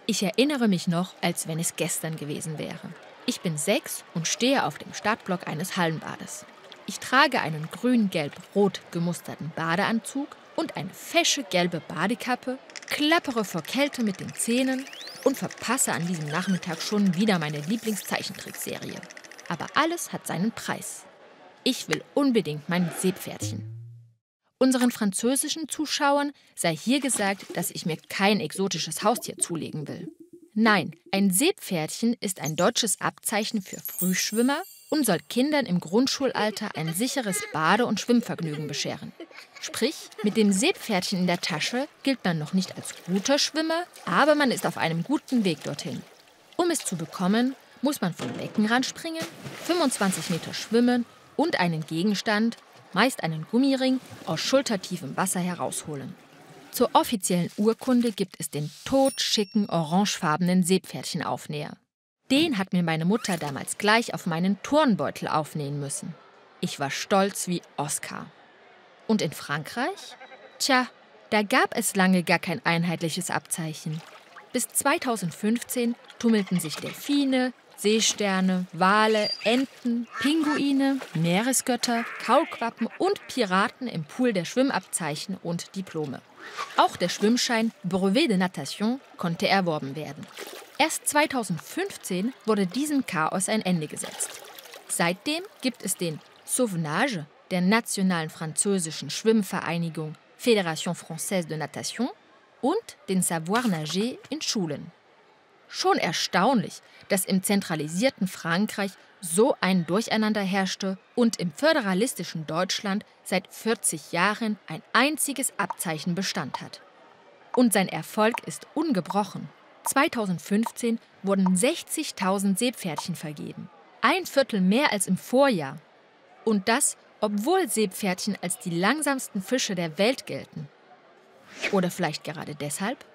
Ich erinnere mich noch, als wenn es gestern gewesen wäre. Ich bin 6 und stehe auf dem Startblock eines Hallenbades. Ich trage einen grün-gelb-rot gemusterten Badeanzug und eine fesche gelbe Badekappe, klappere vor Kälte mit den Zähnen und verpasse an diesem Nachmittag schon wieder meine Lieblingszeichentrickserie. Aber alles hat seinen Preis. Ich will unbedingt mein Seepferdchen. Unseren französischen Zuschauern sei hier gesagt, dass ich mir kein exotisches Haustier zulegen will. Nein, ein Seepferdchen ist ein deutsches Abzeichen für Frühschwimmer und soll Kindern im Grundschulalter ein sicheres Bade- und Schwimmvergnügen bescheren. Sprich, mit dem Seepferdchen in der Tasche gilt man noch nicht als guter Schwimmer, aber man ist auf einem guten Weg dorthin. Um es zu bekommen, muss man vom Beckenrand springen, 25 Meter schwimmen und einen Gegenstand, meist einen Gummiring, aus schultertiefem Wasser herausholen. Zur offiziellen Urkunde gibt es den totschicken orangefarbenen Seepferdchenaufnäher. Den hat mir meine Mutter damals gleich auf meinen Turnbeutel aufnähen müssen. Ich war stolz wie Oskar. Und in Frankreich? Tja, da gab es lange gar kein einheitliches Abzeichen. Bis 2015 tummelten sich Delfine, Seesterne, Wale, Enten, Pinguine, Meeresgötter, Kaulquappen und Piraten im Pool der Schwimmabzeichen und Diplome. Auch der Schwimmschein Brevet de Natation konnte erworben werden. Erst 2015 wurde diesem Chaos ein Ende gesetzt. Seitdem gibt es den Sauvenage der nationalen französischen Schwimmvereinigung Fédération Française de Natation und den Savoir Nager in Schulen. Schon erstaunlich, dass im zentralisierten Frankreich so ein Durcheinander herrschte und im föderalistischen Deutschland seit 40 Jahren ein einziges Abzeichen Bestand hat. Und sein Erfolg ist ungebrochen. 2015 wurden 60.000 Seepferdchen vergeben. 1/4 mehr als im Vorjahr. Und das, obwohl Seepferdchen als die langsamsten Fische der Welt gelten. Oder vielleicht gerade deshalb?